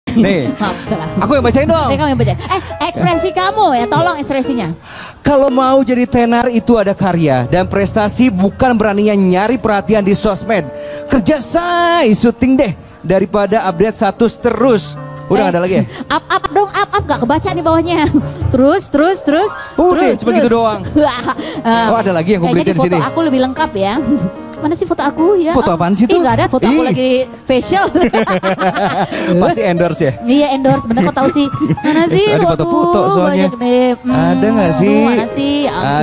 Nih, Maaf, salah. aku yang bacain dong. Kamu yang baca. Ekspresi kamu ya, tolong ekspresinya. Kalau mau jadi tenar itu ada karya dan prestasi, bukan beraninya nyari perhatian di sosmed. Kerja say, syuting deh daripada update status terus. Udah gak ada lagi ya? Up dong, up gak kebaca nih bawahnya. Terus. Udah, cuma gitu doang. Oh, ada lagi yang kayaknya komplit di sini. Foto aku lebih lengkap ya. Mana sih foto aku ya? Foto apaan sih tuh? Gak ada, foto aku lagi facial. Pasti endorse ya? Iya endorse, bener kok tahu sih. Mana sih? Ada foto-foto soalnya. Ada gak sih? Mana sih?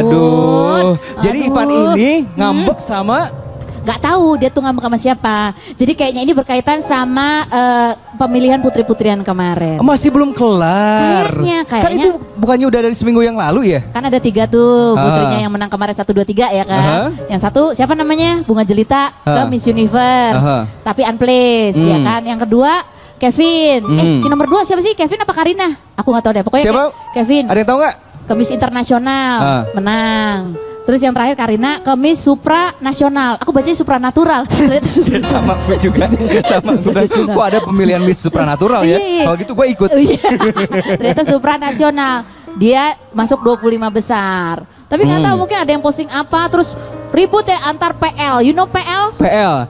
Aduh. Jadi Ivan ini ngambek sama gak tahu dia tuh ngambek sama siapa. Jadi kayaknya ini berkaitan sama pemilihan putri-putrian kemarin. masih belum kelar. Kayaknya. Kan itu bukannya udah dari seminggu yang lalu ya? Kan ada 3 tuh putrinya yang menang kemarin 1, 2, 3 ya kan. Yang satu siapa namanya? Bunga Jelita ke Miss Universe. Tapi unplaced ya kan. Yang kedua Kevin. Yang nomor 2 siapa sih? Kevin apa Karina? Aku gak tahu deh. Pokoknya siapa? Kevin. Ada yang tahu nggak? Ke Miss Internasional menang. Terus yang terakhir Karina ke Miss Supranasional. Aku bacanya Supranatural. Sama gue juga. Sama gue. Kok ada pemilihan Miss Supranatural ya? Iya. Kalau gitu gue ikut. Ternyata Supranasional. Dia masuk 25 besar. Tapi nggak tahu mungkin ada yang posting apa. Terus ribut ya antar PL. You know PL? PL.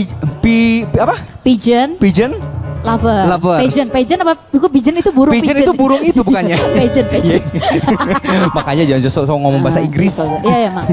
Apa? Pigeon. Pigeon? Lovers. Pigeon apa? Pigeon itu burung. Pigeon itu burung itu bukannya? Pigeon. Makanya jangan sok ngomong bahasa Inggris. Iya Mak.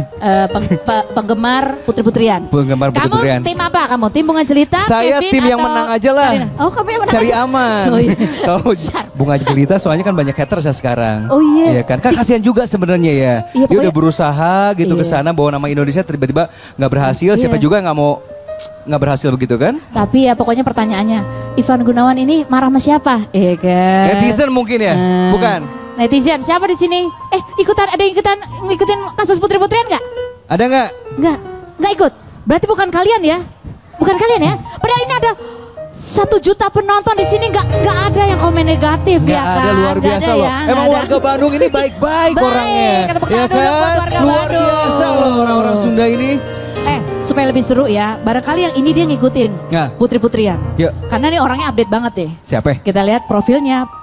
Penggemar putri-putrian. Penggemar putri-putrian. Kamu tim apa kamu? Tim Bunga Jelita? Saya Kevin, tim yang atau menang aja lah. Karina? Oh kamu yang menang Cari aja. aman. Oh, iya. Kalau Bunga Jelita soalnya kan banyak haters ya sekarang. Oh iya. Iya kan? Kan kasihan juga sebenarnya ya. Iya, Dia udah berusaha gitu ke sana bawa nama Indonesia tiba-tiba nggak berhasil. Siapa juga nggak berhasil begitu kan? Tapi ya pokoknya pertanyaannya, Ivan Gunawan ini marah sama siapa? Iya kan? Netizen mungkin ya? Bukan? Netizen, siapa di sini? Ada yang ngikutin kasus putri-putrian nggak? Ada nggak? Nggak ikut. Berarti bukan kalian ya? Bukan kalian ya? Padahal ini ada 1 juta penonton di sini nggak ada yang komen negatif Nggak ya kan? ada, luar biasa loh. Emang warga Bandung ini baik-baik orangnya. Ya kan? Luar biasa loh orang-orang Sunda ini. Supaya lebih seru ya, barangkali yang ini dia ngikutin putri-putrian. Yuk. Karena nih orangnya update banget deh. Siapa? Kita lihat profilnya